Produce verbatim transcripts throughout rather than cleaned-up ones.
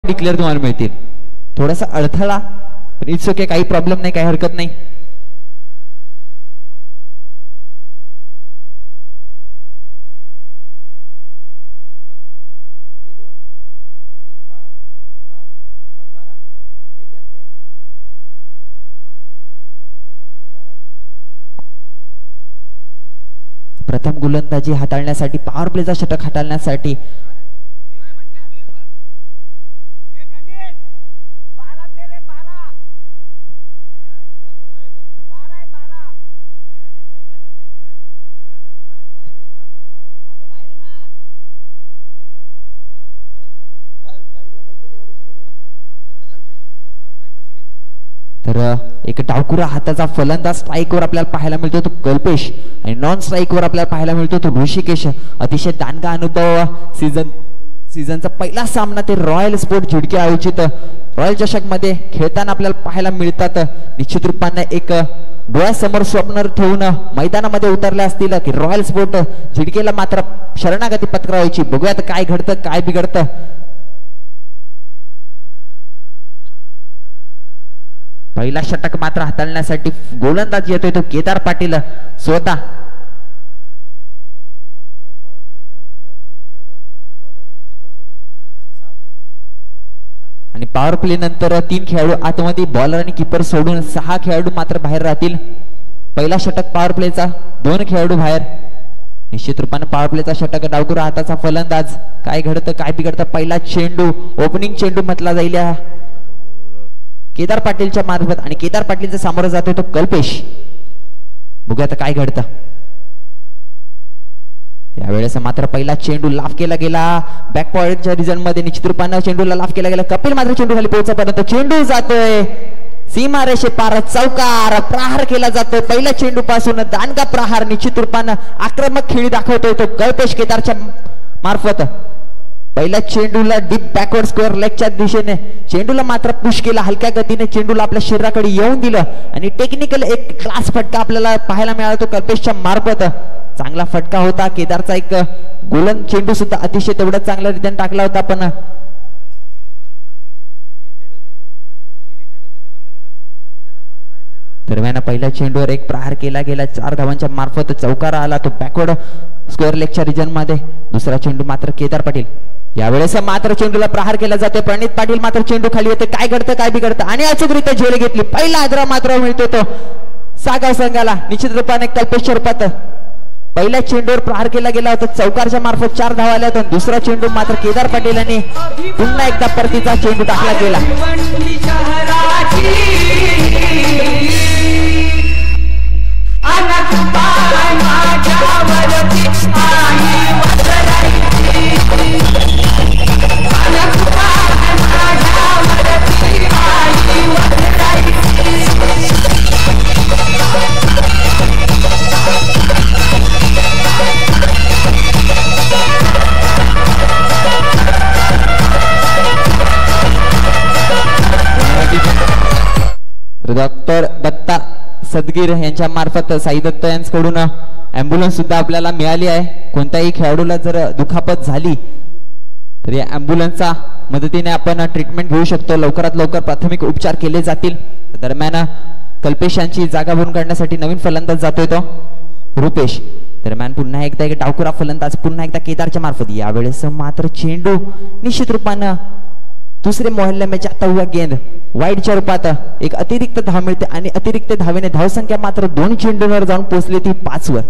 Declare तुम्हाला मिळतील. थोडासा अडथळा पण इट्स ओके, काही प्रॉब्लेम नाही, काही हरकत नाही. प्रथम गोलंदाजी हाताळण्यासाठी, पॉवर प्लेचा षटक हाताळण्यासाठी तर एक डावकुरा हाताचा फलंदाज स्ट्राईकवर आपल्याला पाहायला मिळतो तो कल्पेश, आणि नॉन स्ट्राईकवर आपल्याला पाहायला मिळतो तो ऋषिकेश. अतिशय दांडगा अनुभव. सीझन सीझनचा पहिला सामना ते रॉयल स्पोर्ट झिडके आयोजित रॉयल चषक मध्ये खेळताना आपल्याला पाहायला मिळतात. निश्चित रूपाने एक डोळ्यासमोर स्वप्न ठेवून मैदानामध्ये उतरले असतील की रॉयल स्पोर्ट झिडकेला मात्र शरणागती पत्करायची. बघूयात काय घडतं, काय बिघडतं. पहिला षटक मात्र हाताळण्यासाठी गोलंदाज येतोय तो केदार पाटील स्वतः. आणि पॉवर प्ले नंतर तीन खेळाडू आतमध्ये, बॉलर आणि किपर सोडून सहा खेळाडू मात्र बाहेर राहतील. पहिला षटक पॉवर प्लेचा, दोन खेळाडू बाहेर. निश्चित रूपाने पॉवर प्लेचा षटक, डावकुरा हाताचा फलंदाज. काय घडतं, काय बिघडतं. पहिला चेंडू, ओपनिंग चेंडू म्हटला जाईल या केदार पाटीलच्या मार्फत, आणि केदार पाटीलचा सामोरं जातोय तो कल्पेश. बघूया आता काय घडतं. यावेळेस मात्र पहिला चेंडू लाफ केला गेला बॅक पॉइंटच्या रिजन मध्ये. निश्चित रूपानं चेंडूला लाफ केला गेला. कपिल मात्र चेंडू खाली पोहोचेपर्यंत चेंडू जातोय सीमारेषे पार, चौकार प्रहार केला जातोय. पहिल्या चेंडू पासून दांडगा प्रहार. निश्चित रूपानं आक्रमक खेळी दाखवतोय तो कल्पेश केदारच्या मार्फत. पहिल्या चेंडूला डीप बॅकवर्ड स्क्वेअर लेगच्या दिशेने चेंडूला मात्र पुश केला. हलक्या गतीने चेंडूला आपल्या शरीराकडे येऊन दिलं आणि टेक्निकल एक क्लास फटका आपल्याला पाहायला मिळाला तो कल्पेशच्या मार्फत. चांगला फटका होता. केदारचा एक गोलन चेंडू सुद्धा अतिशय तेवढा चांगल्या रीतीने टाकला होता. पण दरम्यान पहिल्या चेंडूवर एक प्रहार केला गेला. चार धावांच्या मार्फत चौकार आला तो बॅकवर्ड स्क्वेअर लेगच्या रिजन मध्ये. दुसरा चेंडू मात्र केदार पाटील. यावेळेस मात्र चेंडूला प्रहार केला जातो. प्रणित पाटील मात्र चेंडू खाली येते. काय घडतं, काय बिघडतं, आणि अचूकरित्या झेल घेतली. पहिला आदरा मात्र मिळतो तो सागाव संघाला. निश्चित रूपाने कल्पेशच्या रूपात पहिल्या चेंडूवर प्रहार केला गेला होता. चौकारच्या मार्फत चार धावा आल्या होत्या. दुसरा चेंडू मात्र केदार पाटील यांनी पुन्हा एकदा परतीचा चेंडू टाकला गेला. डॉक्टर दत्ता सदगीर यांच्या मार्फत साई दत्त यांच्याकडून अँब्युलन्स सुद्धा आपल्याला मिळाली आहे. कोणत्याही खेळाडूला जर दुखापत झाली तर या अँब्युलन्सच्या मदतीने आपण ट्रीटमेंट घेऊ शकतो. लवकरात लवकर प्राथमिक उपचार केले जातील. दरम्यान कल्पेश यांची जागा भरून काढण्यासाठी नवीन फलंदाज जातोय तो रुपेश. दरम्यान पुन्हा एकदा एक डावकुरा फलंदाज, पुन्हा एकदा केदारच्या मार्फत. यावेळेस मात्र चेंडू निश्चित रूपानं दुसरे मोहल्ल्याचे आता हुआ गेंद वाईडच्या रूपात एक अतिरिक्त धाव मिळते, आणि अतिरिक्त धावेने धावसंख्या मात्र दोन चेंडूंवर जाऊन पोहोचली ती पाच वर.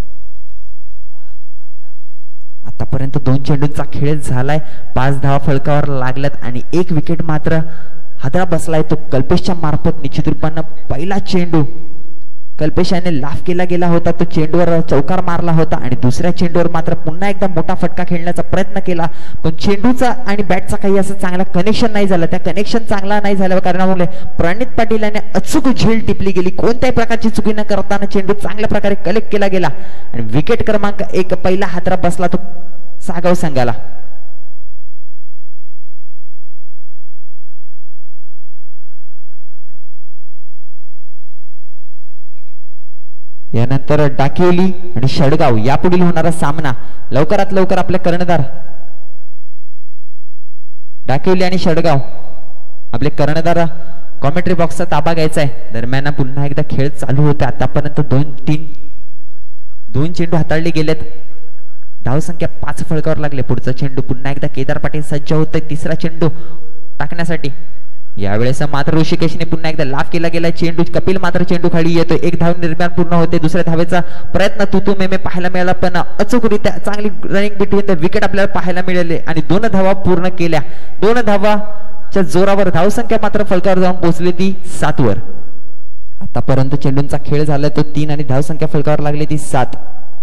आतापर्यंत दोन चेंडूंचा खेळ झालाय. पाच धावा फलकावर लागल्यात आणि एक विकेट मात्र हादरा बसलाय तो कल्पेशच्या मार्फत. निश्चित रूपानं पहिला चेंडू कल्पेश याने लाफ केला गेला होता. तो चेंडूवर चौकार मारला होता, आणि दुसऱ्या चेंडूवर मात्र पुन्हा एकदा मोठा फटका खेळण्याचा प्रयत्न केला. पण चेंडूचा आणि बॅटचा काही असं चांगला कनेक्शन नाही झालं. त्या कनेक्शन चांगला नाही झाल्या कारणामुळे प्रणित पाटील याने अचूक झेल टिपली गेली. कोणत्याही प्रकारची चुकी न करताना चेंडू चांगल्या प्रकारे कलेक्ट केला गेला, आणि विकेट क्रमांक एक पहिला हादरा बसला तो सागाव संघाला. यानंतर डाकिवली आणि शडगाव यापुढील होणारा सामना लवकरात लवकर आपले कर्णधार डाकिवली आणि षडगाव आपले कर्णधार कॉमेंट्री बॉक्सचा ताबा घ्यायचा आहे. दरम्यान पुन्हा एकदा खेळ चालू होते. आतापर्यंत दोन तीन दोन चेंडू हाताळले गेलेत. धावसंख्या पाच फळकावर लागले. पुढचा चेंडू पुन्हा एकदा केदार पाटील सज्ज होते तिसरा चेंडू टाकण्यासाठी. यावेळेस मात्र ऋषिकेशने पुन्हा एकदा लाभ केला गेला चेंडू. कपिल मात्र चेंडू खाली येतो. एक धाव निर्माण पूर्ण होते. दुसऱ्या धावेचा प्रयत्न तुतू मेमे पाहायला मिळाला पण अचूकरित्या चांगली रनिंग बिटवीन द विकेट आपल्याला पाहायला मिळाले आणि दोन धावा पूर्ण केल्या. दोन धावाच्या जोरावर धावसंख्या मात्र फलकावर जाऊन पोहोचली ती सात वर. आतापर्यंत चेंडूंचा खेळ झाला तो तीन आणि धावसंख्या फलकावर लागली ती सात.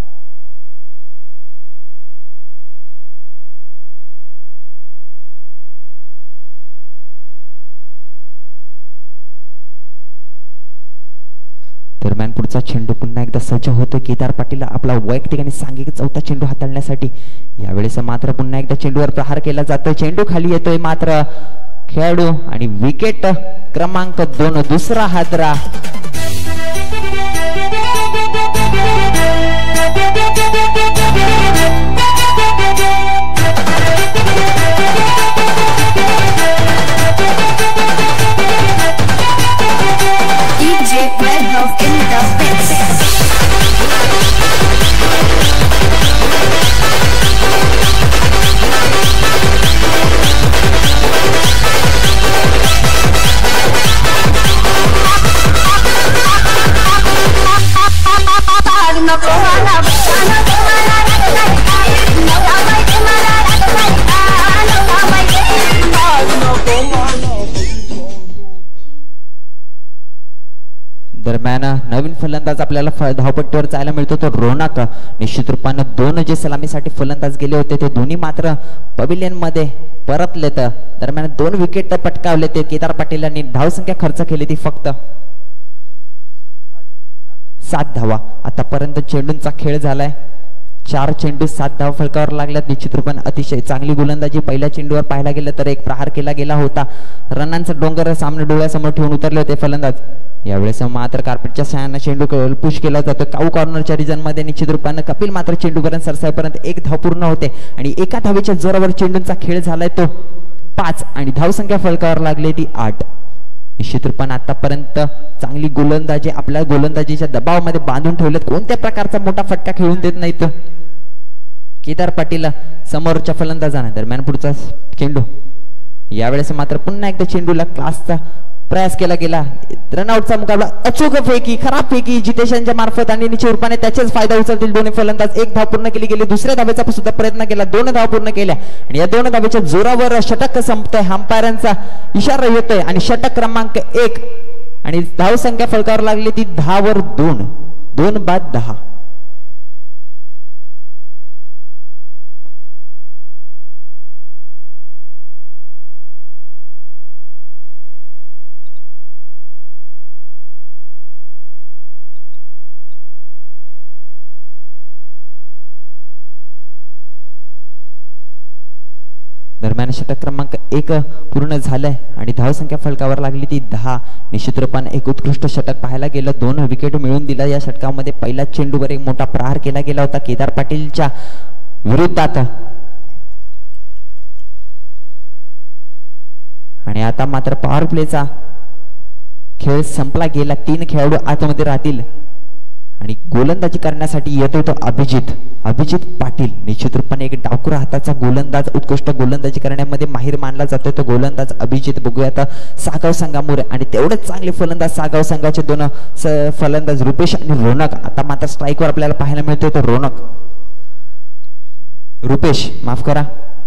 दरम्यान पुढचा चेंडू पुन्हा एकदा सज्ज होतो केदार पाटील आपला वैयक्तिक आणि सांघिक चौथा चेंडू हाताळण्यासाठी. यावेळेस मात्र पुन्हा एकदा चेंडूवर प्रहार केला जातोय. चेंडू खाली येतोय मात्र खेळाडू आणि विकेट क्रमांक दोन दुसरा हादरा. दरम्यान नवीन फलंदाज आपल्याला धावपट्टीवर जायला मिळतो तो रोनक. निश्चित रूपाने दोन जे सलामीसाठी फलंदाज गेले होते ते दोन्ही मात्र पवेलियन मध्ये परतलेत. दरम्यान दोन विकेट पटकावले ते केदार पाटील यांनी. धावसंख्या खर्च केली ती फक्त सात धावा. आतापर्यंत चेंडूंचा खेळ झालाय. चार चेंडू सात धाव फलकावर लागल्यात. निश्चित रूपाने अतिशय चांगली गोलंदाजी पहिल्या चेंडूवर पाहायला गेलं तर एक प्रहार केला गेला होता. रनांचा डोंगर सामने डोळ्यासमोर ठेवून उतरले होते फलंदाज. यावेळेस मात्र कार्पेटच्या सहाय्याने चेंडू पुश केला जातो. काऊ कॉर्नरच्या रिजन मध्ये निश्चित रूपाने कपिल मात्र चेंडूपर्यंत सरसाईपर्यंत एक धाव पूर्ण होते आणि एका धावेच्या जोरावर चेंडूंचा खेळ झालाय तो पाच आणि धावसंख्या फलकावर लागली ती आठ. निश्चित रूपाने आतापर्यंत चांगली गोलंदाजी आपल्या गोलंदाजीच्या दबावामध्ये बांधून ठेवलेत. कोणत्या प्रकारचा मोठा फटका खेळून देत नाहीत केदार पाटील समोरच्या फलंदाजाने. दरम्यान पुढचा चेंडू यावेळेस मात्र पुन्हा एकदा चेंडूला क्लासचा प्रयास केला गेला. रनआउटचा मुकाबला अचूक फेकी खराब फेकी जितेशांच्या मार्फत आणि निश्चित रूपाने त्याचाच फायदा उचलतील दोन्ही फलंदाज. एक धाव पूर्ण केली गेली. दुसऱ्या धावेचा सुद्धा प्रयत्न केला. दोन धाव पूर्ण केल्या आणि या दोन धावेच्या जोरावर षटक संपतोय. अंपायरांचा इशारा येतोय आणि षटक क्रमांक एक आणि धाव संख्या फलकावर लागली ती दहा वर दोन. दोन बाद दहा. दरम्यान षटक क्रमांक एक पूर्ण झालंय आणि धावसंख्या फलकावर लागली ती दहा. निश्चित रूपाने एक उत्कृष्ट षटक पाहायला गेलं. दोन विकेट मिळून दिला या षटकामध्ये. पहिल्या चेंडूवर एक मोठा प्रहार केला गेला होता केदार पाटीलच्या विरोधात आणि आता मात्र पॉवर प्लेचा खेळ संपला गेला. तीन खेळाडू आतमध्ये राहतील आणि गोलंदाजी करण्यासाठी येतो तो अभिजित अभिजित पाटील. निश्चित रूपाने एक डावखुरा हाताचा गोलंदाज, उत्कृष्ट गोलंदाजी करण्यामध्ये माहिर मानला जातो तो गोलंदाज अभिजित. बघूया सागाव संघामुळे आणि तेवढेच चांगले फलंदाज सागाव संघाचे दोन फलंदाज रुपेश आणि रोनक. आता मात्र स्ट्राईकवर आपल्याला पाहायला मिळतोय तो रोनक रुपेश माफ करा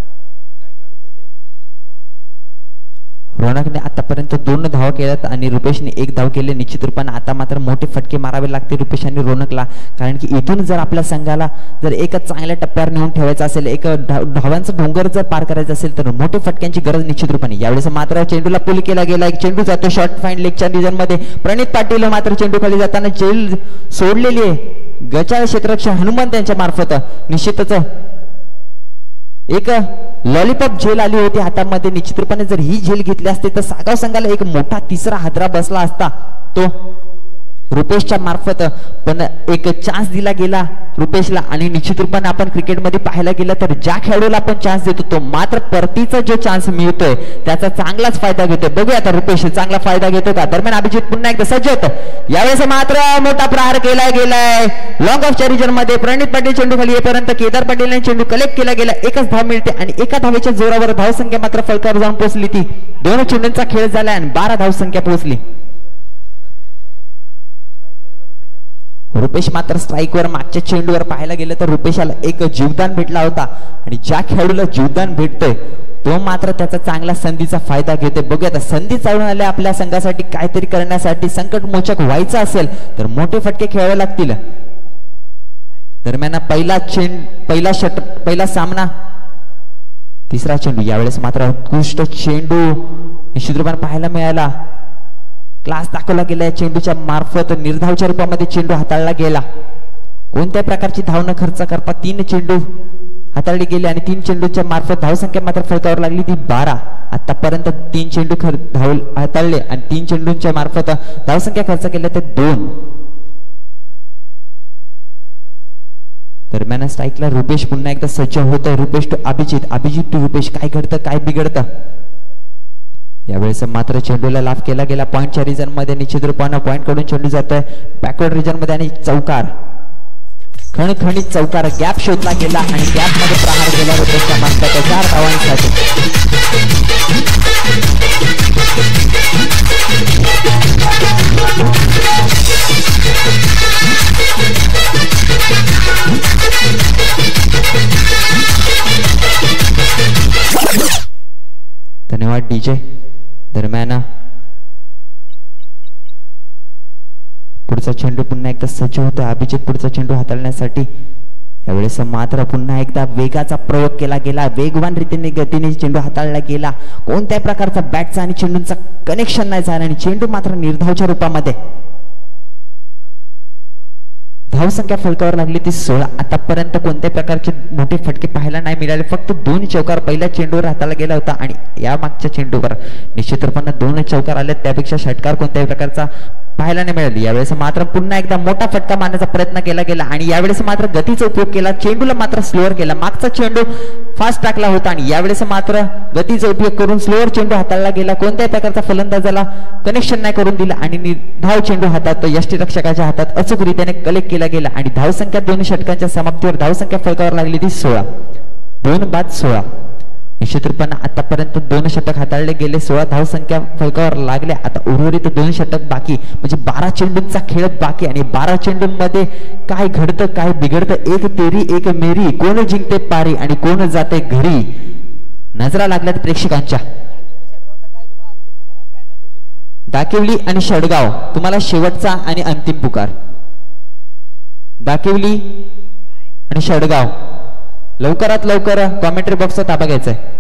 रोनकने आतापर्यंत दोन धावा केल्यात आणि रुपेशने एक धाव केले. निश्चित रूपाने आता मात्र मोठे फटके मारावे लागते रुपेश आणि रोनकला, कारण की इथून जर आपल्या संघाला जर एक चांगल्या टप्प्यावर नेऊन ठेवायचं असेल, एक धावांचं डोंगर जर पार करायचं असेल तर मोठे फटक्यांची गरज निश्चित रूपाने. यावेळेस मात्र चेंडूला पुल केला गेला. एक चेंडू जातो शॉर्ट फाईन लेगच्या रिजन मध्ये. प्रणित पाटील मात्र चेंडू खाली जाताना जेल सोडलेली आहे गचाळ क्षेत्ररक्षक हनुमंत यांच्या मार्फत. निश्चितच एक लॉलीपॉप झेल आली होती हातामध्ये. निश्चित रूपाने जर ही झेल घेतली असते तर सागाव संघाला एक मोठा तिसरा हादरा बसला असता. तो रुपेशच्या मार्फत पण एक चान्स दिला गेला रुपेशला आणि निश्चित रूपाने आपण क्रिकेटमध्ये पाहायला गेलं तर ज्या खेळाडूला आपण चान्स देतो तो मात्र परतीचा जो चान्स मिळतोय त्याचा चांगलाच फायदा घेतोय. बघूया आता रुपेश चांगला फायदा घेतो का. दरम्यान अभिजित पुन्हा एकदा सज्ज होत. यावेळेस मात्र मोठा प्रहार केला गेलाय लॉंग ऑफच्या रिजन मध्ये. प्रणित पाटील चेंडू खाली येईपर्यंत केदार पाटील चेंडू कलेक्ट केला गेला. एकच धाव मिळते आणि एका धावेच्या जोरावर धावसंख्या मात्र फलकावर जाऊन पोहोचली. ती दोन चेंडूंचा खेळ झाला आणि बारा धावसंख्या पोहोचली. रुपेश मात्र स्ट्राईकवर मागच्या चेंडूवर पाहायला गेलं तर रुपेशाला एक जीवदान भेटला होता आणि ज्या खेळाडूला जीवदान भेटतोय तो मात्र त्याचा चांगला संधीचा फायदा घेतोय. बघूया आता संधी चालून आल्या आपल्या संघासाठी काहीतरी करण्यासाठी संकटमोचक व्हायचं असेल तर मोठे फटके खेळावे लागतील. दरम्यान पहिला चेंड पहिला षट पहिला सामना तिसरा चेंडू. यावेळेस मात्र उत्कृष्ट चेंडू निश्चित रूपाने पाहायला मिळाला. क्लास दाखवला गेला या चेंडूच्या मार्फत. निर्धावच्या रूपामध्ये चेंडू हाताळला गेला. कोणत्या प्रकारची धाव न खर्च करता तीन चेंडू हाताळले गेले आणि तीन चेंडूच्या मार्फत धावसंख्या मात्र फलकावर लागली ती बारा. आतापर्यंत तीन चेंडू खर धाव हाताळले आणि तीन चेंडूंच्या मार्फत धावसंख्या खर्च केल्या ते दोन. दरम्यान स्ट्राईकला रुपेश पुन्हा एकदा सज्ज होत आहे. Rupesh to Abhijit, Abhijit to Rupesh. काय घडतं काय बिघडतं. यावेळेस मात्र चेंडूला लाभ केला गेला. पॉइंटच्या रिजन मध्ये निश्चित रूपानं पॉइंट कडून चेंडू जातोय बॅकवर्ड रिजन मध्ये आणि चौकार खणखणीत चौकार गॅप शोधला गेला आणि गॅप मध्ये प्रहार केला रुपेशच्या मार्फत चार धावांसाठी. धन्यवाद डीजे. दरम्यान पुढचा चेंडू पुन्हा एकदा सज्ज होता अभिजित पुढचा चेंडू हाताळण्यासाठी. यावेळेस मात्र पुन्हा एकदा वेगाचा प्रयोग केला गेला. वेगवान रीतीने गतीने चेंडू हाताळला गेला. कोणत्याही प्रकारचा बॅटचा आणि चेंडूंचा कनेक्शन नाही झाला आणि चेंडू मात्र निर्धावच्या रूपामध्ये. धावसंख्या फलकावर लागली ती सोळा. आतापर्यंत कोणत्याही प्रकारचे मोठे फटके पाहायला नाही मिळाले. फक्त दोन चौकार पहिल्या चेंडूवर हाताळला गेला होता आणि या मागच्या चेंडूवर निश्चित रूपाने दोन चौकार आले. त्यापेक्षा षटकार कोणत्याही प्रकारचा पाहायला नाही मिळाली. यावेळेस मात्र पुन्हा एकदा मोठा फटका मारण्याचा प्रयत्न केला गेला आणि यावेळेस मात्र गतीचा उपयोग केला. चेंडूला मात्र स्लोअर केला. मागचा चेंडू फास्ट टाकला होता आणि यावेळेस मात्र गतीचा उपयोग करून स्लोअर चेंडू हाताळला गेला. कोणत्याही प्रकारचा फलंदाजाला कनेक्शन नाही करून दिला आणि धाव चेंडू हातात यष्टीरक्षकाच्या हातात अचूकरीत्याने कलेक्ट केला गेला आणि धावसंख्या दोन षटकांच्या समाप्तीवर धावसंख्या फलकावर लागली ती सोळा. दोन बाद सोळा. निश्चित रूपाने आतापर्यंत दोन षटक हाताळले गेले. सोळा धावसंख्या फलकावर लागल्या. आता उर्वरित दोन षटक बाकी म्हणजे बारा चेंडूंचा खेळ बाकी आणि बारा चेंडूंमध्ये काय घडतं काय बिघडतं. एक तेरी एक मेरी. कोण जिंकते पारी आणि कोण जाते घरी. नजरा लागल्यात प्रेक्षकांच्या. दाकिवली आणि शडगाव तुम्हाला शेवटचा आणि अंतिम पुकार. दाकिवली आणि शडगाव लवकरात लवकर कॉमेंट्री बॉक्सचा ताबा घ्यायचा आहे.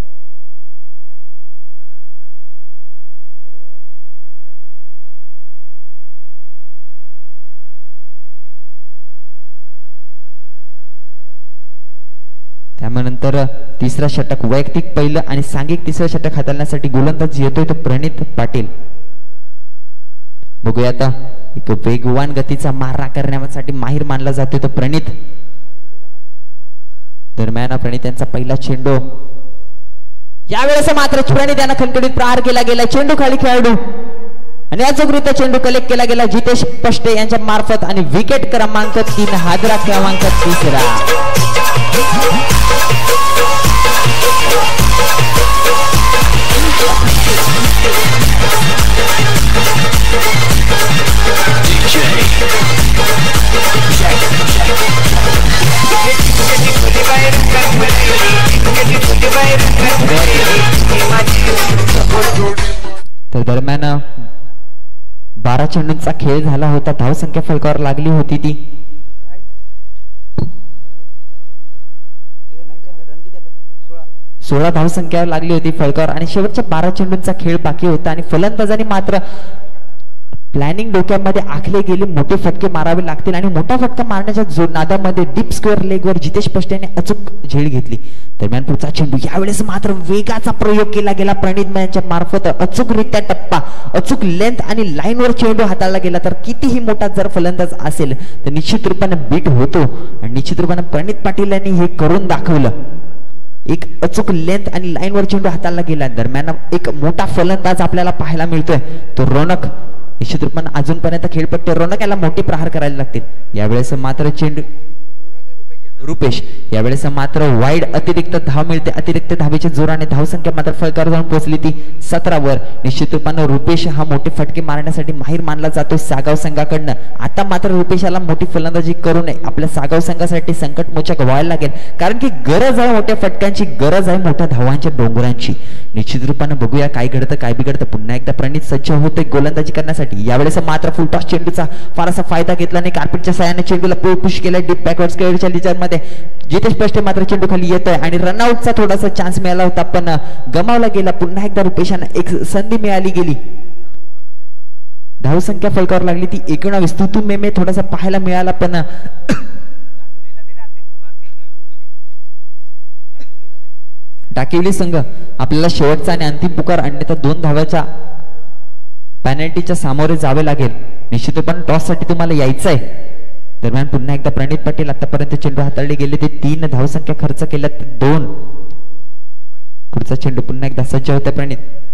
त्यानंतर तिसरा षटक वैयक्तिक पहिलं आणि सांघिक तिसरं षटक हाताळण्यासाठी गोलंदाज येतोय तो प्रणित पाटील. बघूया आता एक वेगवान गतीचा मारा करण्यासाठी माहिर मानला जातोय तो प्रणित. दरम्यान प्रणित यांचा पहिला चेंडू. यावेळेस मात्र प्रणित यांना खणखणीत प्रहार केला गेला. चेंडू खाली खेळाडू आणि अचूकरित्या चेंडू कलेक्ट केला गेला जितेश पष्टे यांच्या मार्फत आणि विकेट क्रमांक तीन हादरा क्रमांक तिसरा. तर दरम्यान बारा चेंडूंचा खेळ झाला होता. धावसंख्या फलकावर लागली होती ती सोळा धावसंख्या लागली होती फलकावर आणि शेवटच्या बारा चेंडूंचा खेळ बाकी होता आणि फलंदाजांनी मात्र प्लॅनिंग डोक्यामध्ये आखले गेले, मोठे फटके मारावे लागतील आणि मोठा फटका मारण्याच्या नादामध्ये डीप स्क्वेअर लेगवर जितेश पष्टेने अचूक झेल घेतली. दरम्यान पुढचा चेंडू यावेळेस मात्र वेगाचा प्रयोग केला गेला प्रणित यांच्या मार्फत. अचूकरित्या टप्पा, अचूक लेंथ आणि लाईनवर चेंडू हाताळला गेला तर कितीही मोठा जर फलंदाज असेल तर निश्चित रूपाने बीट होतो आणि निश्चित रूपाने प्रणित पाटील यांनी हे करून दाखवलं. एक अचूक लेंथ आणि लाईनवर चेंडू हाताळला गेला. दरम्यान एक मोठा फलंदाज आपल्याला पाहायला मिळतोय तो रोनक. निश्चित रूपाने अजूनपर्यंत खेळपट्टी रोनक याला मोठे प्रहार करायला लागतील. यावेळेस मात्र चेंडू रुपेश यावेळेस मात्र वाईड अतिरिक्त धाव मिळते. अतिरिक्त धावेच्या जोराने धावसंख्या मात्र फलकावर जाऊन पोहोचली ती सतरा वर. निश्चित रूपाने रुपेश हा मोठे फटके मारण्यासाठी माहीर मानला जातो सागाव संघाकडनं. आता मात्र रुपेशाला मोठी फलंदाजी करू नये. आपल्या सागाव संघासाठी संकट मोचक व्हायला लागेल कारण की गरज आहे मोठ्या फटक्यांची, गरज आहे मोठ्या धावांच्या डोंगरांची. निश्चित रूपाने बघूया काय घडतं काय बिघडतं. पुन्हा एकदा प्रणित सज्ज होते गोलंदाजी करण्यासाठी. यावेळेस मात्र फुलटॉस चेंडूचा फारसा फायदा घेतला नाही. कार्पेटच्या साहाय्याने चेंडूला पुश केला डीप बॅकवर्ड स्क्वेअरच्या लिजरमध्ये. जितेश पष्टे मात्र चेंडू खाली येतोय आणि रनआउटचा थोडासा चान्स मिळाला होता पण गमावला गेला. पुन्हा एकदा रुपेशांना एक संधी मिळाली गेली. धावसंख्या फलकावर लागली ती एकोणावीस. तुतू मेमे थोडासा पाहायला मिळाला पण डाकिवली संघ आपल्याला शेवटचा आणि अंतिम पुकार अन्यथा दोन धावाच्या पेनल्टीच्या सामोरे जावे लागेल. निश्चित रूपाने टॉस साठी तुम्हाला यायचं आहे. दरम्यान पुन्हा एकदा प्रणित पाटील आतापर्यंत चेंडू हाताळले गेले ते तीन धावसंख्या खर्च केल्या ते दोन. पुढचा चेंडू पुन्हा एकदा सज्ज होते प्रणित.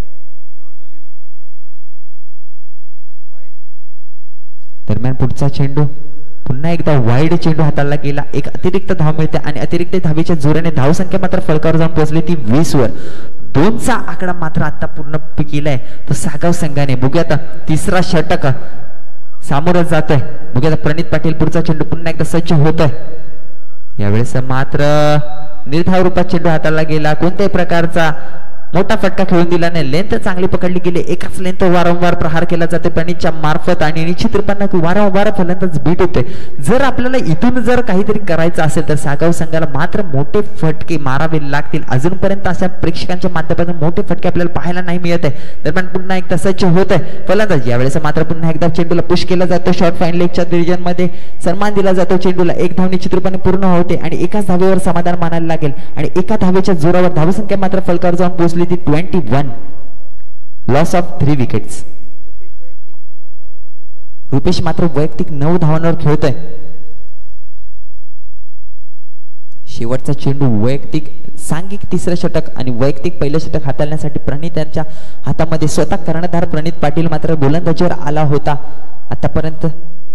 दरम्यान पुढचा चेंडू पुन्हा एकदा वाईड चेंडू हाताळला गेला. एक अतिरिक्त धाव मिळते आणि अतिरिक्त धावेच्या जोराने धावसंख्या मात्र फलकावर जाऊन पोहोचली ती वीस वर. दोनचा आकडा मात्र आता पूर्ण केलाय तो सागाव संघाने. बघूया आता तिसरा षटक सामोरं जातोय. बघूया प्रणित पाटील पुढचा चेंडू पुन्हा एकदा सज्ज होतोय. यावेळेस मात्र निर्धाव रूपात चेंडू हाताळला गेला. कोणत्याही प्रकारचा मोठा फटका खेळून दिला नाही. लेंथ चांगली पकडली गेली. एकाच लेंथ वारंवार प्रहार केला जाते प्रणितच्या मार्फत आणि निश्चित रूपाने वारंवार फलंदाज बीट होते. जर आपल्याला इथून जर काहीतरी करायचं असेल तर सागाव संघाला मात्र मोठे फटके मारावे लागतील. अजूनपर्यंत अशा प्रेक्षकांच्या माध्यमातून मोठे फटके आपल्याला पाहायला नाही मिळत आहे. दरम्यान पुन्हा एकदा सज्ज होत आहे फलंदाज. यावेळेस मात्र पुन्हा एकदा चेंडूला पुश केला जातो. शॉर्ट फाईन लेगच्या डिव्हिजन मध्ये सन्मान दिला जातो चेंडूला. एक धाव निश्चित रूपाने पूर्ण होते आणि एकाच धावेवर समाधान मानायला लागेल आणि एका धावेच्या जोरावर धावसंख्या मात्र फलकावर जाऊन पोहोचली ती twenty one. Loss of three wickets. Rupesh मात्र वैयक्तिक नऊ धावांवर खेळतोय. शेवटचा चेंडू वैयक्तिक सांघिक तिसरं षटक आणि वैयक्तिक पहिलं षटक हाताळण्यासाठी प्रणित यांच्या हातामध्ये स्वतः कर्णधार प्रणित पाटील मात्र गोलंदाजीवर आला होता. आतापर्यंत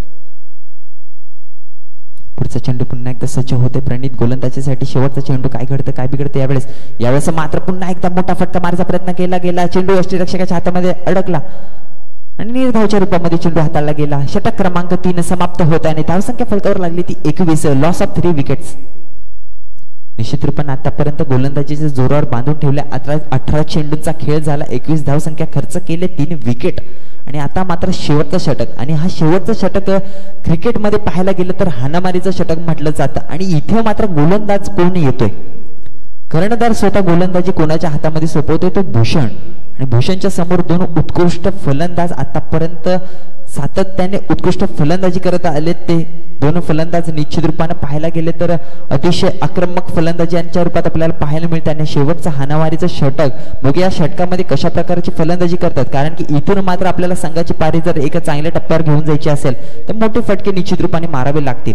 पुढचा चेंडू पुन्हा एकदा सज्ज होते प्रणित गोलंदाजीसाठी. शेवटचा चेंडू काय घडतं काय बिघडतं यावेळेस. यावेळेस मात्र पुन्हा एकदा मोठा फटका मारण्याचा प्रयत्न केला गेला. चेंडू यष्टीरक्षकाच्या हातामध्ये अडकला आणि निर्धावच्या रूपामध्ये चेंडू हाताळला गेला. षटक क्रमांक तीन समाप्त होत आणि धावसंख्या फलकावर लागली ती एकवीस. Loss of three wickets. निश्चित रूपाने आतापर्यंत गोलंदाजीच्या जोरावर बांधून ठेवल्या अठरा अठरा चेंडूंचा खेळ झाला. एकवीस धावसंख्या खर्च केले, तीन विकेट आणि आता मात्र शेवटचं षटक. आणि हा शेवटचं षटक क्रिकेटमध्ये पाहायला गेलं तर हाणामारीचं षटक म्हटलं जातं आणि इथे मात्र गोलंदाज कोण येतोय. कर्णधार स्वतः गोलंदाजी कोणाच्या हातामध्ये सोपवतोय तो भूषण आणि भूषणच्या समोर दोन उत्कृष्ट फलंदाज आतापर्यंत सातत्याने उत्कृष्ट फलंदाजी करत आले. ते दोन फलंदाज निश्चित रूपाने पाहायला गेले तर अतिशय आक्रमक फलंदाजी यांच्या रूपात आपल्याला पाहायला मिळते. आणि शेवटचा हाणामारीचं षटक बघूया या षटकामध्ये कशा प्रकारची फलंदाजी करतात कारण की इथून मात्र आपल्याला संघाची पारी जर एका चांगल्या टप्प्यावर घेऊन जायची असेल तर मोठे फटके निश्चित रूपाने मारावे लागतील.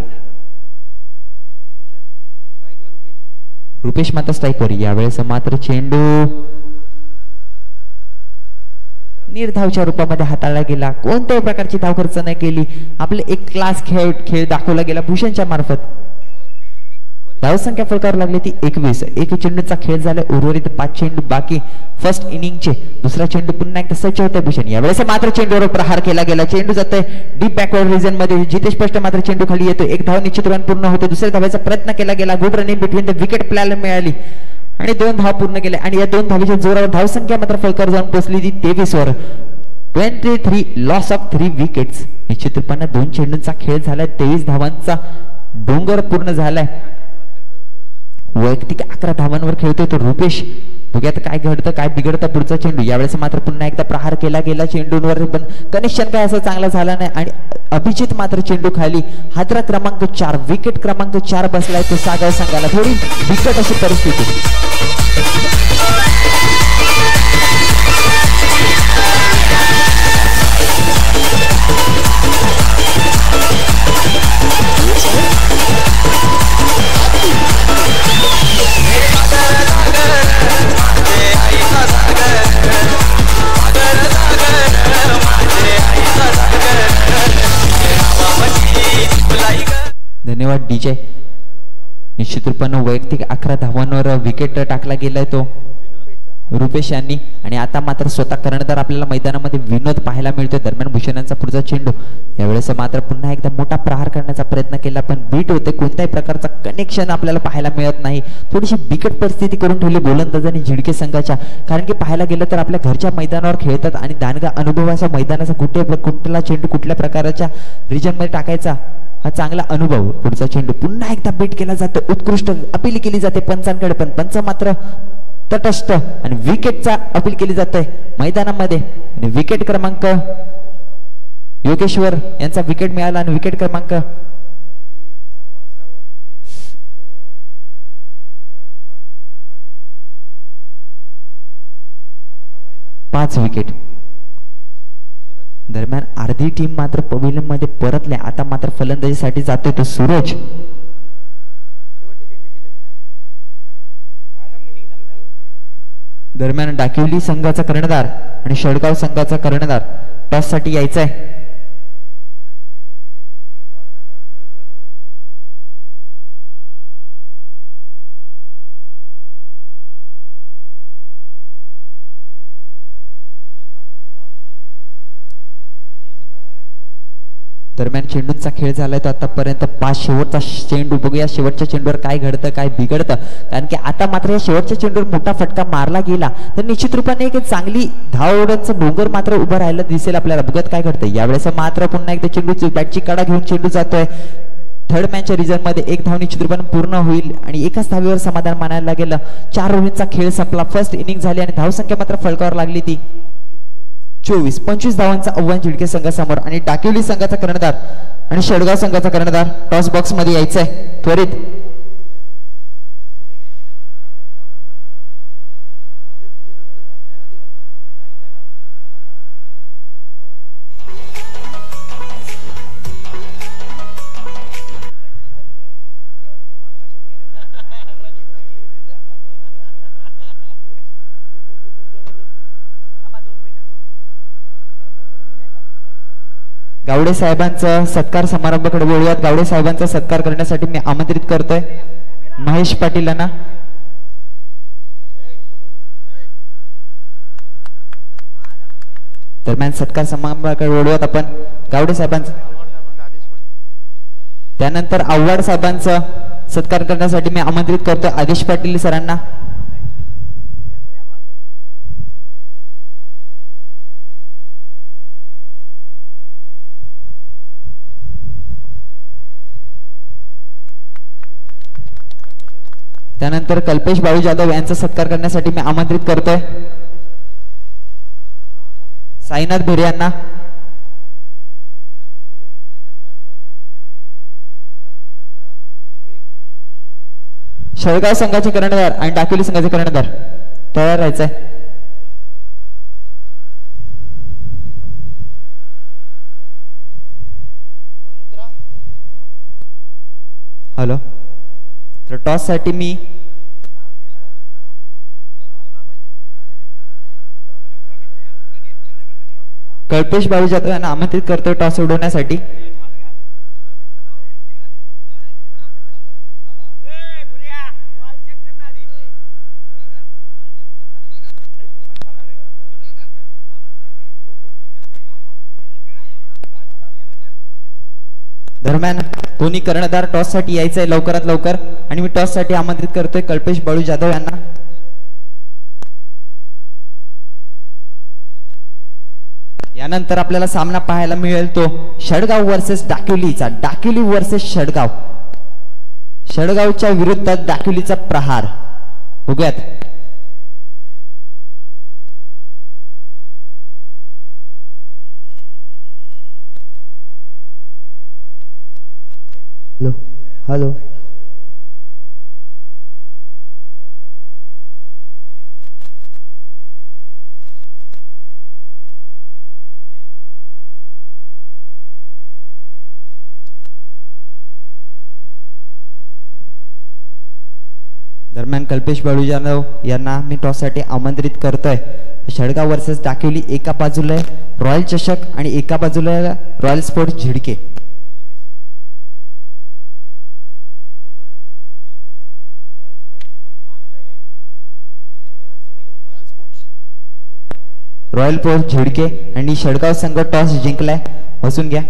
रुपेश मात्र स्ट्राईकवर. यावेळेस मात्र चेंडू निर्धावच्या रूपामध्ये हाताळला गेला. कोणत्याही प्रकारची धाव खर्च नाही केली. आपले एक क्लास खेळ खेळ दाखवला गेला भूषणच्या मार्फत. धावसंख्या फलकावर लागली ती एकवीस. एक चेंडूचा खेळ झाला. उर्वरित पाच चेंडू बाकी फर्स्ट इनिंगचे. दुसरा चेंडू पुन्हा एकदा सज्ज होते भूषण. यावेळेस मात्र चेंडूवर प्रहार केला गेला. चेंडू जातोय डीप बॅकवर्ड रिजन मध्ये. जितेश पष्ट मात्र चेंडू खाली येतो. एक धाव निश्चित रन पूर्ण होते. दुसऱ्या धावाचा प्रयत्न केला गेला. Good running between the wicket आपल्याला मिळाली आणि दोन धाव पूर्ण केले आणि या दोन धावेच्या जोरावर धावसंख्या मात्र फलकावर जाऊन पोहोचली ती तेवीस वर. Twenty three loss of three wickets. निश्चित रूपाने दोन चेंडूंचा खेळ झालाय. तेवीस धावांचा डोंगर पूर्ण झालाय. वैयक्तिक अकरा धावांवर खेळतोय तो रुपेश. बघूयात काय घडतं काय बिघडतं पुढचा चेंडू. यावेळेस मात्र पुन्हा एकदा प्रहार केला गेला चेंडूंवर, पण कनेक्शन काय असं चांगलं झालं नाही आणि अभिजित मात्र चेंडू खाली. हादरा क्रमांक चार, विकेट क्रमांक चार बसलाय तो सागाव संघाला. थोडी बिकट अशी परिस्थिती. धन्यवाद डीजे. निश्चित रूपानं वैयक्तिक अकरा धावांवर विकेट टाकला गेलाय तो रुपेश यांनी. आणि आता मात्र स्वतः कर्णधार आपल्याला मैदानामध्ये विनोद पाहायला मिळतोय. दरम्यान भूषणांचा पुढचा चेंडू. यावेळेस मात्र पुन्हा एकदा मोठा प्रहार करण्याचा प्रयत्न केला, पण बीट होते. कोणत्याही प्रकारचा कनेक्शन आपल्याला पाहायला मिळत नाही. थोडीशी बिकट परिस्थिती करून ठेवली गोलंदाजांनी झिडके संघाच्या. कारण की पाहायला गेलं तर आपल्या घरच्या मैदानावर खेळतात आणि दानगा अनुभवाच्या मैदानाचा कुठे कुठला चेंडू कुठल्या प्रकारच्या रिजन मध्ये टाकायचा हा चांगला अनुभव. पुढचा चेंडू पुन्हा एकदा बीट केला जातो. उत्कृष्ट अपील केली जाते पंचांकडे, पण पंच मात्र तटस्थ आणि विकेटचा अपील केली जाते मैदानामध्ये. आणि विकेट क्रमांक योगेश्वर यांचा विकेट मिळाला आणि विकेट क्रमांक पाच विकेट. दरम्यान अर्धी टीम मात्र पवेलियन मध्ये परतले. आता मात्र फलंदाजीसाठी जातोय तो सूरज. दरम्यान डाकिवली संघाचा कर्णधार आणि शेडगाव संघाचा कर्णधार टॉस साठी यायचंय. दरम्यान चेंडूंचा खेळ झालाय तो आतापर्यंत पाच. शेवटचा चेंडू. बघूया शेवटच्या चेंडूवर काय घडतं काय बिघडतं, कारण की आता मात्र या शेवटच्या चेंडूवर मोठा फटका मारला गेला तर निश्चित रूपाने एक चांगली धावड्यांचं डोंगर मात्र उभं राहिलं दिसेल आपल्याला. बघत काय घडतं. यावेळेस मात्र पुन्हा एकदा चेंडूची बॅटची कडा घेऊन चेंडू जातोय थर्ड मॅनच्या रिझन मध्ये. एक धाव निश्चित रूपाने पूर्ण होईल आणि एकाच धावेवर समाधान मानायला गेलं. चार ओव्हरचा खेळ संपला. फर्स्ट इनिंग झाली आणि धावसंख्या मात्र फलकावर लागली ती चोवीस. पंचवीस धावांचा आव्हान झिडके संघासमोर. आणि डाकिवली संघाचा कर्णधार आणि शेडगाव संघाचा कर्णधार टॉस बॉक्स मध्ये यायचंय त्वरित. गावडे साहेबांचा सत्कार समारंभाकडे बोलूयात. गावडे साहेबांचा सत्कार करण्यासाठी मी आमंत्रित करतोय महेश पाटील यांना. दरम्यान सत्कार समारंभाकडे बोलूयात आपण गावडे साहेबांचा. त्यानंतर आव्हाड साहेबांचा सत्कार करण्यासाठी मी आमंत्रित करतोय आदेश पाटील सरांना. त्यानंतर कल्पेश बाळू जाधव यांचा सत्कार करण्यासाठी मी आमंत्रित करतोय साईनाथ भिरे यांना. शेळगाव संघाचे कर्णधार आणि डाकिवली संघाचे कर्णधार तयार राहायचंय. हॅलो. तर टॉस साठी मी कल्पेश बाळू जाधव यांना आमंत्रित करतोय टॉस उडवण्यासाठी. दरम्यान कोणी कर्णधार टॉस साठी यायचंय लवकरात लवकर आणि मी टॉस साठी आमंत्रित करतोय कल्पेश बाळू जाधव यांना. यानंतर आपल्याला सामना पाहायला मिळेल तो शेडगाव वर्सेस डाकिवलीचा. डाकिवली वर्सेस शेडगाव. शेडगावच्या विरुद्ध डाकिवलीचा प्रहार. बघूयात. हॅलो दरम्यान कल्पेश बाळू जाधव यांना मी टॉससाठी आमंत्रित करतोय. शेडगाव वर्सेस डाकिवली एका बाजूला रॉयल चषक आणि एका बाजूला royal sports Zidke. Royal sports Zidke आणि शेडगाव संघ टॉस जिंकलाय. बसून घ्या.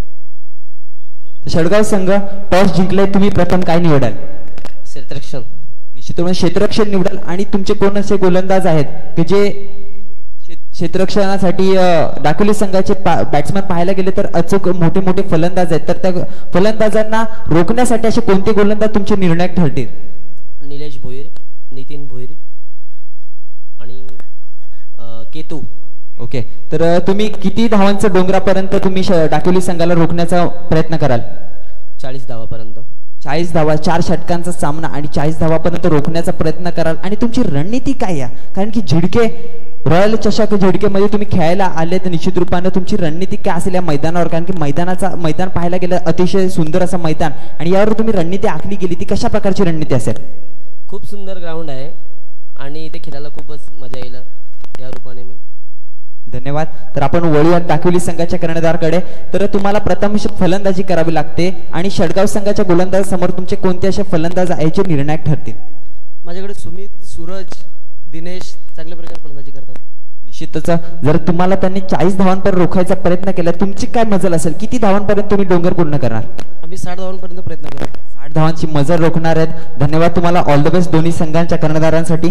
शेडगाव संघ टॉस जिंकलाय. तुम्ही प्रथम काय निवडाल? क्षेत्ररक्षण. निश्चितपणे क्षेत्ररक्षण निवडाल. आणि तुमचे कोण असे गोलंदाज आहेत की जे क्षेत्ररक्षणासाठी डाकोली संघाचे बॅट्समन पाहायला गेले तर अचूक मोठे मोठे फलंदाज आहेत, तर त्या फलंदाजांना रोखण्यासाठी असे कोणते गोलंदाज तुमचे निर्णायक ठरतील? निलेश भोईर, नितीन भोईर आणि केतू. ओके, तर तुम्ही किती धावांचा डोंगरापर्यंत तुम्ही डाकोली संघाला रोखण्याचा प्रयत्न कराल? चाळीस धावापर्यंत. चाळीस धावा, चार षटकांचा सामना आणि चाळीस धावापर्यंत रोखण्याचा प्रयत्न कराल. आणि तुमची रणनीती काय आहे? कारण की झिडके रॉयल चषक झिडकेमध्ये तुम्ही खेळायला आले तर निश्चित रूपाने तुमची रणनीती काय असेल या मैदानावर? कारण की मैदानाचा मैदान पाहायला गेलं अतिशय सुंदर असं मैदान, आणि यावर तुम्ही रणनीती आखली गेली ती कशा प्रकारची रणनीती असेल? खूप सुंदर ग्राउंड आहे आणि इथे खेळायला खूपच मजा येईल या रूपाने. मी धन्यवाद. तर आपण वळूयात डाकोली संघाच्या कर्णधाराकडे. तर तुम्हाला प्रथम फलंदाजी करावी लागते आणि शेडगाव संघाच्या गोलंदाजासमोर तुमचे कोणते असे फलंदाज याचे निर्णायक ठरतील? माझ्याकडे सुमित, सूरज, दिनेश चांगल्या प्रकारे फलंदाजी करतात. निश्चितच जर तुम्हाला त्यांनी चाळीस धावांपर्यंत रोखायचा प्रयत्न केला, तुमची काय मजल असेल? किती धावांपर्यंत तुम्ही डोंगर पूर्ण करणार? आम्ही साठ धावांपर्यंत प्रयत्न करू. साठ धावांची मजल रोखणार आहेत. धन्यवाद तुम्हाला. ऑल द बेस्ट दोन्ही संघांच्या कर्णधारांसाठी.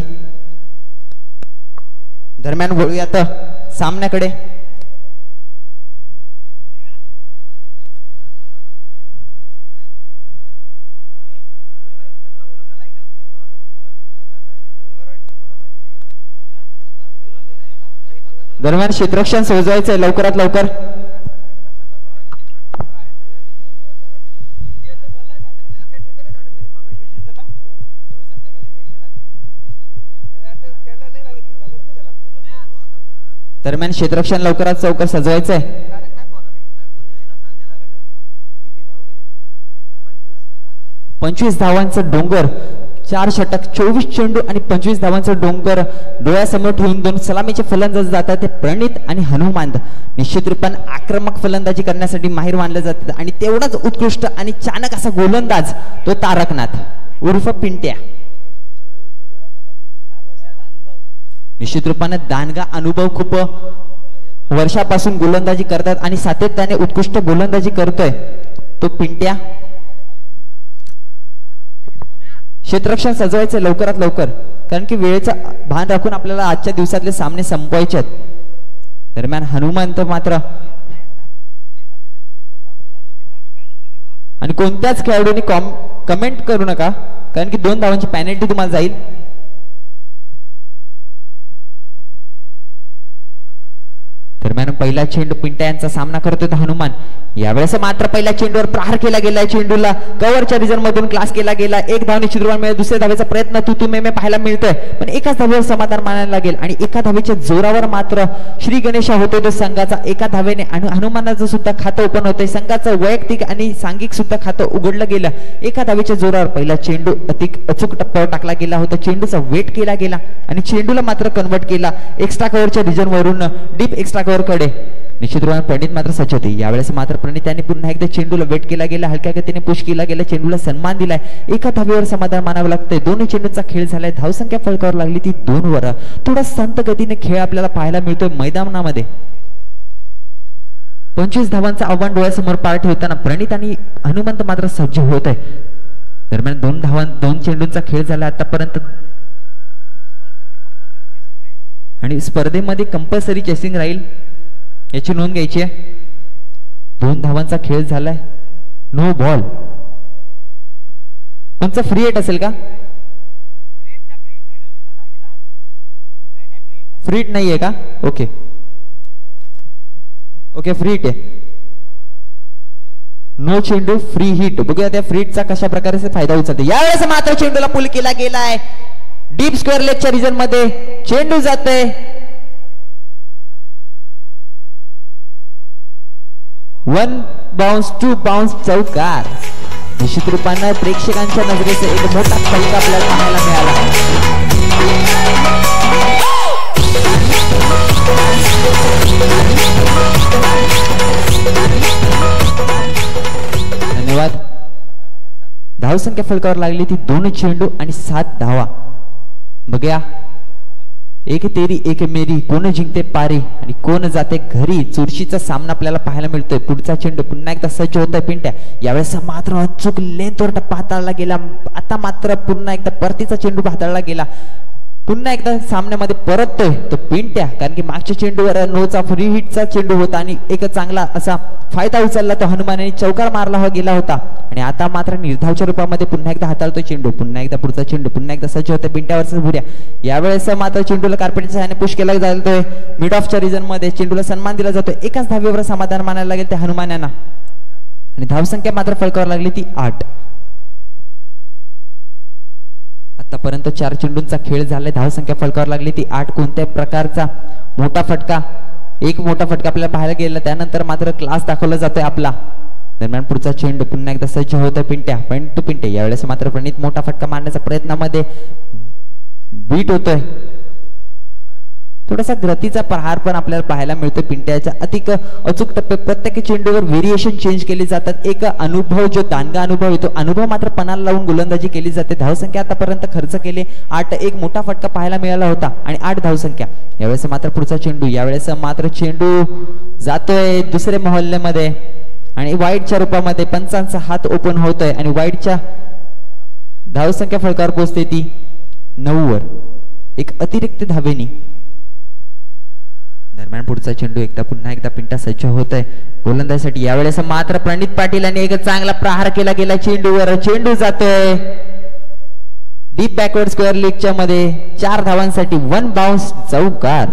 दरम्यान वळूयात सामन्याकडे. दरम्यान क्षेत्ररक्षण सजवायचंय लवकरात लवकर. दरम्यान क्षेत्ररक्षण लवकरात लवकर सजवायचंय. पंचवीस धावांचं डोंगर, चार षटक, चोवीस चेंडू आणि पंचवीस धावांचं डोंगर डोळ्यासमोर ठेवून दोन सलामीचे फलंदाज जातात ते प्रणित आणि हनुमान. निश्चित रूपाने आक्रमक फलंदाजी करण्यासाठी माहीर मानले जातात आणि तेवढाच उत्कृष्ट आणि चाणक असा गोलंदाज तो तारकनाथ उर्फ पिंट्या. निश्चित रूपाने दानगा अनुभव खूप वर्षापासून गोलंदाजी करतात आणि सातत्याने उत्कृष्ट गोलंदाजी करतोय तो पिंट्या. क्षेत्ररक्षण सजवायचं लवकरात लवकर, कारण की वेळेचं भान राखून आपल्याला आजच्या दिवसातले सामने संपवायचे आहेत. दरम्यान हनुमंत मात्र आणि कोणत्याच खेळाडूंनी कमेंट करू नका, कारण की दोन धावांची पेनल्टी तुम्हाला जाईल. दरम्यान पहिला चेंडू पिंट्या यांचा सामना करतोय हनुमान. यावेळेस मात्र पहिल्या चेंडूवर प्रहार केला गेलाय. चेंडूला कव्हरच्या रिजन मधून क्लास केला गेला. एक धाव निश्चित रूपाने दुसऱ्या धावेचा प्रयत्न तू तू मे पाहायला मिळतोय, पण एकाच धावेवर समाधान मानायला लागेल आणि एका धावेच्या जोरावर मात्र श्री गणेशा होतोय तो संघाचा. एका धावेने आणि हनुमानाचं सुद्धा खातं ओपन होतंय. संघाचं वैयक्तिक आणि सांघिक सुद्धा खातं उघडलं गेलं. एका धावेच्या जोरावर पहिला चेंडू अधिक अचूक टप्प्यावर टाकला गेला होता. चेंडूचा वेट केला गेला आणि चेंडूला मात्र कन्वर्ट केला एक्स्ट्रा कव्हरच्या रिजन वरून डीप एक्स्ट्रा कव्हर कडे. निश्चित रूपाने प्रणित मात्र सच होते. यावेळेस मात्र प्रणित यांनी पुन्हा एकदा चेंडूला वेट केला गेला. हलक्या गतीने पुश केला गेला. चेंडूला सन्मान दिलाय. एका धावेवर समाधान मानावं लागतंय. दोन्ही चेंडूंचा खेळ झालाय. धावसंख्या फलकावर लागली ती दोन वर. थोडा संत गतीने खेळ आपल्याला पाहायला मिळतोय मैदानामध्ये. पंचवीस धावांचं आव्हान डोळ्यासमोर पार ठेवताना प्रणित आणि हनुमंत मात्र सज्ज होत आहे. दरम्यान दोन धावां दोन चेंडूंचा खेळ झाला आतापर्यंत आणि स्पर्धेमध्ये कंपल्सरी चेसिंग राहील याची नोंद घ्यायची आहे. दोन धावांचा खेळ झालाय. No ball. तुमचा फ्री हिट असेल का? फ्री हिट नाहीये का? ओके ओके फ्री हिट आहे. नो चेंडू फ्री हिट. बघूया त्या फ्री हिटचा कशा प्रकारे फायदा उचलते. यावेळेस मात्र चेंडूला पुल केला गेलाय डीप स्क्वेअर लेगच्या रिजन मध्ये. चेंडू जाते वन बाउन्स टू बाउन्स चौकार. निश्चित रूपानं प्रेक्षकांच्या नजरेचा एक मोठा फलक आपल्याला पाहायला मिळाला. धन्यवाद. धावसंख्या फलकावर लागली ती दोन चेंडू आणि सात धावा. बघूया एक तेरी एक मेरी, कोण जिंकते पारी आणि कोण जाते घरी. चुरशीचा सामना आपल्याला पाहायला मिळतोय. पुढचा चेंडू पुन्हा एकदा सज्ज होतोय पिंट्या. यावेळेस मात्र अचूक लेंथवर टप्पा हाताळला गेला. आता मात्र पुन्हा एकदा परतीचा चेंडू हाताळला गेला. पुन्हा एकदा सामन्यामध्ये परततोय तो पिंट्या, कारण की मागच्या चेंडूवर नोचा फ्री हिटचा चेंडू होता आणि एक चांगला असा फायदा उचलला तो हनुमानाने. चौकार मारला हो गेला होता आणि आता मात्र निर्धावच्या रूपामध्ये पुन्हा एकदा हाताळतोय चेंडू. पुन्हा एकदा पुढचा चेंडू पुन्हा एकदा सज्ज होतोय पिंट्यावरचा भुऱ्या. यावेळेस मात्र चेंडूला कार्पेटच्या सहाय्याने पुश केला जातोय मिड ऑफच्या रिजन मध्ये. चेंडूला सन्मान दिला जातोय. एकाच धावेवर समाधान मानायला लागेल त्या हनुमानांना आणि धावसंख्या मात्र फलकावर लागली ती आठ. आतापर्यंत चार चेंडूंचा खेळ झालाय. धावसंख्या फलकावर लागली ती आठ. कोणत्याही प्रकारचा मोठा फटका, एक मोठा फटका आपल्याला पाहायला गेला त्यानंतर मात्र क्लास दाखवला जातोय आपला. दरम्यान पुढचा चेंडू पुन्हा एकदा सज्ज होतोय पिंट्या. Point two पिंटे. यावेळेस मात्र प्रणित मोठा फटका मारण्याच्या प्रयत्नामध्ये बीट होतोय. थोडासा गतीचा प्रहार पण आपल्याला पाहायला मिळतोय पिंट्याच्या. अधिक अचूक टप्पे प्रत्येक चेंडूवर व्हेरिएशन चेंज केली जातात. एक अनुभव जो दांडगा अनुभव येतो, अनुभव मात्र पणाला लावून गोलंदाजी केली जाते. धावसंख्या आतापर्यंत खर्च केले आठ. एक मोठा फटका पाहायला मिळाला होता आणि आठ धावसंख्या. यावेळेस मात्र पुढचा चेंडू. यावेळेस मात्र चेंडू जातोय दुसरे मोहल्ल्यामध्ये आणि वाईडच्या रूपामध्ये पंचांचा हात ओपन होतोय आणि वाईडच्या धावसंख्या फलकावर पोहोचते ती नऊ वर एक अतिरिक्त धावेनी. दरम्यान पुढचा चेंडू एकदा पुन्हा एकदा पिंटा सज्ज होत आहे गोलंदाजीसाठी. यावेळेस मात्र प्रणित पाटील यांनी एक चांगला प्रहार केला गेला चेंडूवर. चेंडू जातोय डीप बॅकवर्ड स्क्वेअर लेगच्या मध्ये. चार धावांसाठी वन बाउन्स चौकार.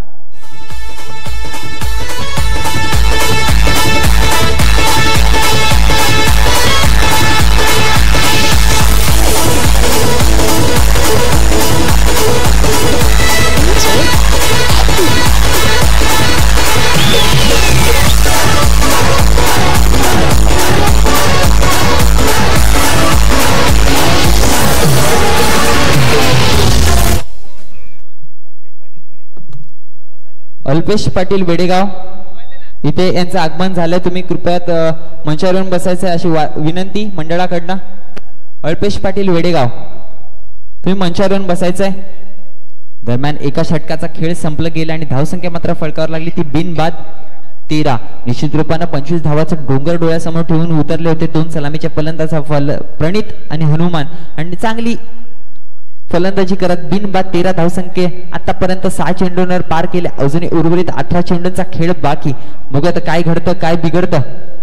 अल्पेश पाटील वेडेगाव इथे यांचं आगमन झालंय. तुम्ही कृपया मंचावर येऊन बसायचं अशी विनंती मंडळाकडनं. अल्पेश पाटील वेडेगाव तुम्ही मंचावर येऊन बसायचंय. दरम्यान एका षटकाचा खेळ संपला गेला आणि धावसंख्या मात्र फलकावर लागली ती बिनबाद तेरा. निश्चित रूपानं पंचवीस धावाचं डोंगर डोळ्यासमोर ठेवून उतरले होते दोन सलामीच्या फलंदाजा फल प्रणित आणि हनुमान आणि चांगली फलंदाजी करत बिनबाद तेरा धावसंख्ये आतापर्यंत सहा चेंडूंवर पार केले. अजूनही उर्वरित अठरा चेंडूंचा खेळ बाकी. बघू आता काय घडतं काय बिघडतं.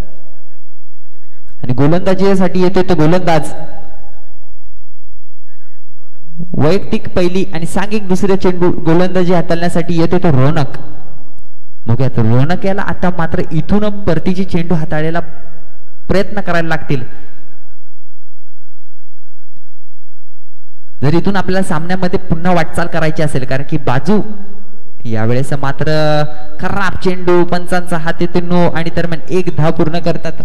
आणि गोलंदाजीसाठी येतोय तो गोलंदाज वैयक्तिक पहिली आणि सांघिक दुसरे चेंडू गोलंदाजी हाताळण्यासाठी येतोय तो रौनक. बघूया तर रौनक याला आता मात्र इथून परतीची चेंडू हाताळायला प्रयत्न करायला लागतील. जर इथून आपल्याला सामन्यामध्ये पुन्हा वाटचाल करायची असेल, कारण की बाजू यावेळेस मात्र खराब चेंडू पंचांचा हात येतो नो आणि दरम्यान एक धाव पूर्ण करतात.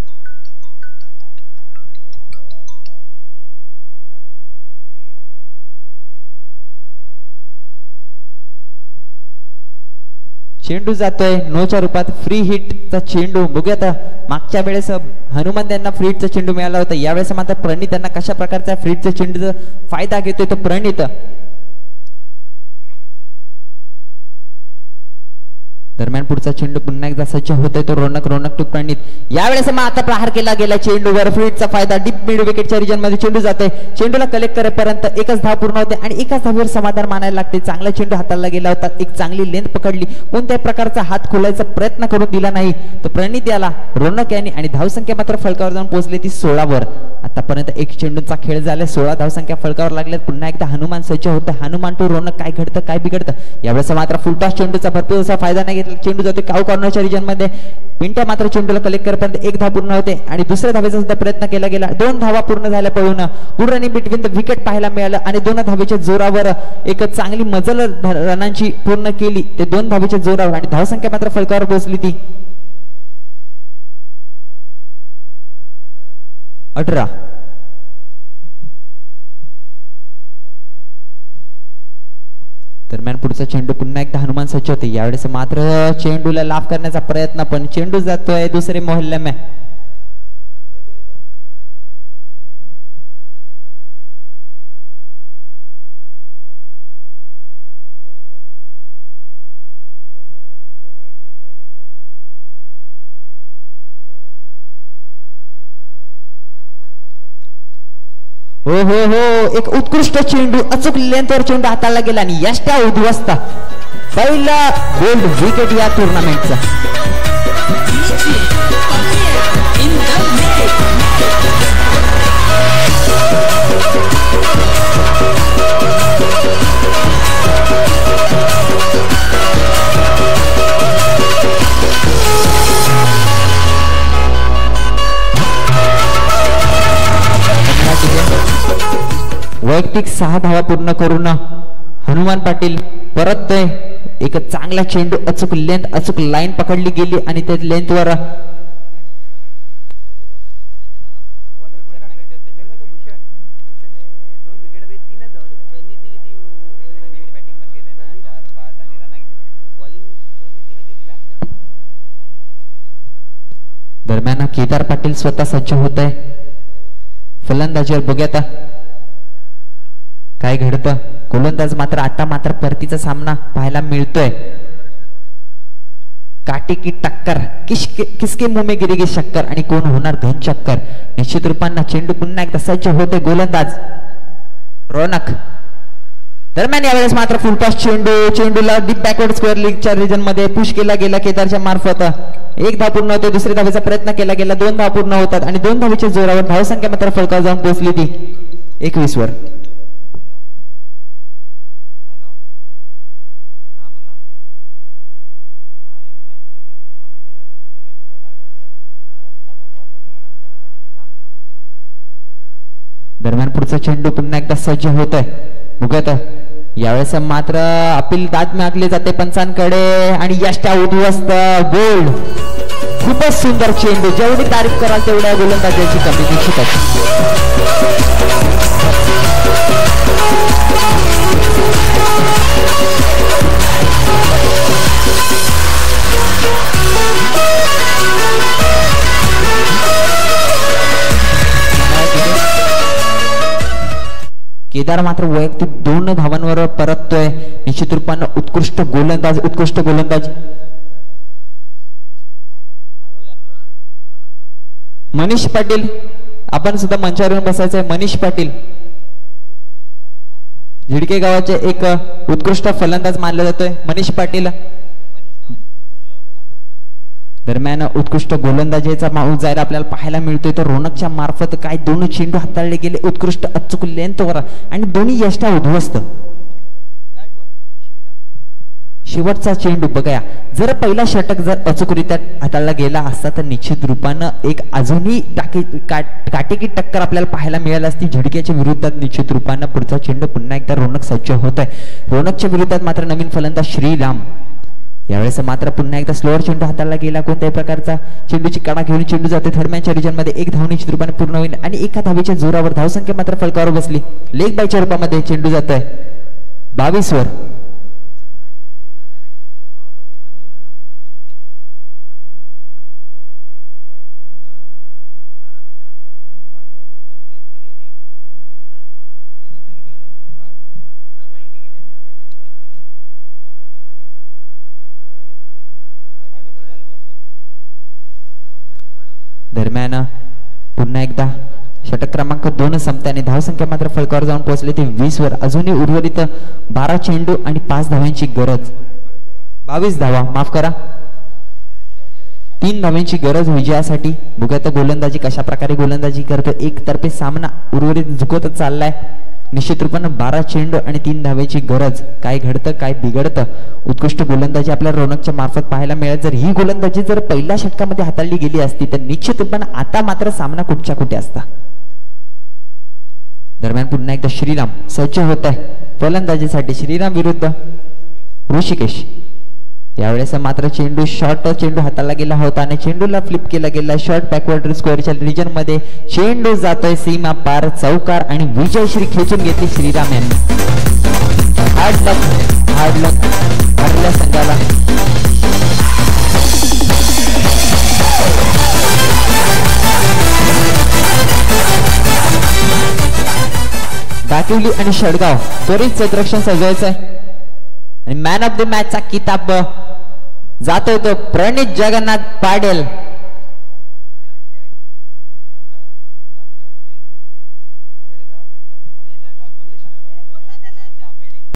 चेंडू जातोय नोच्या रूपात फ्री हिटचा चेंडू. बघूया आता मागच्या वेळेस हनुमान यांना फ्री हिटचा चेंडू मिळाला होता. यावेळेस मात्र प्रणित यांना कशा प्रकारचा फ्री हिटचा चेंडूचा फायदा घेतोय तो प्रणित. दरम्यान पुढचा चेंडू पुन्हा एकदा सज्ज होतोय तो रौनक. रौनक टू प्रणित. यावेळेस आता प्रहार केला गेला चेंडूवर फ्री हिटचा फायदा. डीप मिड विकेटच्या रिजन मध्ये चेंडू जाते. चेंडूला कलेक्ट करेपर्यंत एकच धाव पूर्ण होते आणि एकाच धावेवर समाधान मानायला लागते. चांगला चेंडू हाताळला गेला होता. एक चांगली लेंथ पकडली. कोणत्याही प्रकारचा हात खोलायचा प्रयत्न करून दिला नाही तो प्रणित याला रौनक यांनी आणि धावसंख्या मात्र फलकावर जाऊन पोहोचली ती सोळा वर. आतापर्यंत एक चेंडूचा खेळ झाला. सोळा धावसंख्या फलकावर लागल्यात. पुन्हा एकदा हनुमान सज्ज होतं. हनुमान टू रौनक. काय घडतं काय बिघडतं. यावेळेस मात्र फुलटॉस चेंडूचा भरपूर असा फायदा नाही घेतला चेंडू जातो काऊ कॉर्नरच्या रिजन मध्ये. पिंट्या मात्र चेंडूला कलेक्ट करपर्यंत एक धाव पूर्ण होते आणि दुसऱ्या धावेचा सुद्धा प्रयत्न केला गेला. दोन धावा पूर्ण झाल्या पळून good running between the wicket पाहायला मिळालं आणि दोन धावेच्या जोरावर एक चांगली मजल रनांची पूर्ण केली ते दोन धावेच्या जोरावर आणि धावसंख्या मात्र फलकावर पोहोचली ती अठरा. दरम्यान पुढचा चेंडू पुन्हा एकदा हनुमान सज्ज होते. यावेळेस मात्र चेंडूला लाफ करण्याचा प्रयत्न पण चेंडू जातोय दुसरे मोहल्ले में. हो हो हो एक उत्कृष्ट चेंडू अचूक लेंथवर चेंडू हाताळला गेला आणि यष्ट्या उद्ध्वस्त पहिला गोल्ड विकेट या टुर्नामेंटचा. वैयक्तिक सहा धावा पूर्ण करून हनुमान पाटील परत एक चांगला चेंडू अचूक लेंथ अचूक लाईन पकडली गेली आणि त्या लेंथवर दरम्यान केदार पाटील स्वतः सज्ज होत आहे फलंदाजीवर. बघूयात काय घडतं. गोलंदाज मात्र आता मात्र परतीचा सामना पाहायला मिळतोय. काटे की टक्कर किसके किसके मुंह में गिरेगी शक्कर आणि कोण होणार धन चक्कर. निश्चित रूपाने चेंडू पुन्हा एकदा सज्ज होते गोलंदाज रोनक. दरम्यान यावेळेस मात्र फुलटॉस चेंडू चेंडूला डीप बॅकवर्ड स्क्वेअर लीगच्या रिजन मध्ये पुश केला गेला केदारच्या मार्फत. एक धाव पूर्ण होते दुसऱ्या धावेचा प्रयत्न केला गेला. दोन धाव पूर्ण होतात आणि दोन धावेच्या जोरावर धावसंख्या मात्र फलकावर जाऊन पोहोचली ती एकवीस वर. दरम्यान पुढचा चेंडू पुन्हा एकदा सज्ज होत आहे. बघत यावेळेस मात्र अपील दाद मागले जाते पंचांकडे आणि यष्ट्या उद्ध्वस्त गोल्ड. खूपच सुंदर चेंडू जेवढी तारीफ कराल तेवढ्या गोलंदाजाची कमी निश्चितच. केदार मात्र वैयक्तिक दोन धावांवर परततोय. निश्चित रूपाने उत्कृष्ट गोलंदाज उत्कृष्ट गोलंदाज मनीष पाटील. आपण सुद्धा मंचावर बसायचंय. मनीष पाटील झिडके गावाचे एक उत्कृष्ट फलंदाज मानला जातोय मनीष पाटील. दरम्यान उत्कृष्ट गोलंदाजीचा माऊस जायला आपल्याला पाहायला मिळतोय. तर रोनकच्या मार्फत काय दोन चेंडू हाताळले गेले उत्कृष्ट अचूक लेंथवर आणि दोन्ही यष्ट्या उद्ध्वस्त. शेवटचा चेंडू बघा जर पहिला षटक जर अचूकरित्या हाताळला गेला असता तर निश्चित रूपानं एक अजूनही टाकी काटेकी टक्कर आपल्याला पाहायला मिळाली असती झिडक्याच्या विरोधात. निश्चित रूपानं पुढचा चेंडू पुन्हा एकदा रोनक सज्ज होत आहे. रोनकच्या विरोधात मात्र नवीन फलंदाज श्रीराम. यावेळेस मात्र पुन्हा एकदा स्लोअर चेंडू हाताळला गेला. कोणत्याही प्रकारचा चेंडूची कडा घेऊन चेंडू जाते थर्डमॅनच्या रिजन मध्ये. एक धाव निश्चित रूपाने पूर्ण होईल आणि एका धावेच्या जोरावर धावसंख्या मात्र फलकावर बसली. लेग बायच्या रूपामध्ये चेंडू जातोय बावीस वर. दरम्यान पुन्हा एकदा षटक क्रमांक दोन संपत्याने धावसंख्या मात्र फलकावर जाऊन पोहोचले ते वीस वर. अजूनही उर्वरित बारा चेंडू आणि पाच धावांची गरज. बावीस धावा माफ करा तीन धावांची गरज विजयासाठी. बघूया गोलंदाजी कशा प्रकारे गोलंदाजी करतो. एक तर्फे सामना उर्वरित झुकवत चाललाय निश्चित रूपानं बारा चेंडू आणि तीन धावेची गरज. काय घडतं काय बिघडतं उत्कृष्ट गोलंदाजी आपल्या रोनकच्या मार्फत पाहायला मिळेल. जर ही गोलंदाजी जर पहिल्या षटकामध्ये हाताळली गेली असती तर निश्चित रूपानं आता मात्र सामना कुठच्या कुठे असता. दरम्यान पुन्हा एकदा श्रीराम सज्ज होत आहे फलंदाजीसाठी. श्रीराम विरुद्ध ऋषिकेश. यावेळेस मात्र चेंडू शॉर्ट चेंडू हाताळला गेला होता आणि चेंडूला फ्लिप केला गेला. शॉर्ट बॅकवर्ड स्क्वेअरच्या रिजन मध्ये चेंडू जातोय सीमा पार. चौकार आणि विजयश्री खेचून घेतली श्रीराम यांनी. हार्ड लक हार्ड लक आपल्या संघाला. दाकिवली आणि षडगाव त्वरित क्षेत्ररक्षण सजवायचंय आणि मॅन ऑफ द मॅचचा किताब जातोय तो प्रणित जगन्नाथ पाटील.